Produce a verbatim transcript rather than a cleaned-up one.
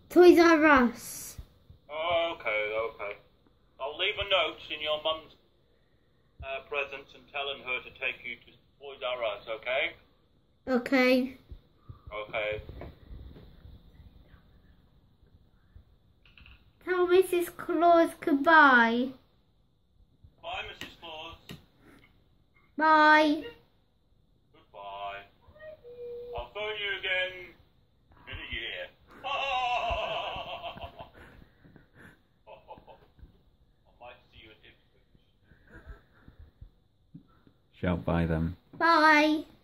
Toys R Us. Oh, okay, okay. I'll leave a note in your mum's uh, presence and telling her to take you to Toys R Us, okay? Okay. Okay. Tell Missus Claus goodbye. Bye, Missus Claus. Bye. Goodbye. I'll phone you again in a year. I might see you at Ipswich. Shout by them. Bye.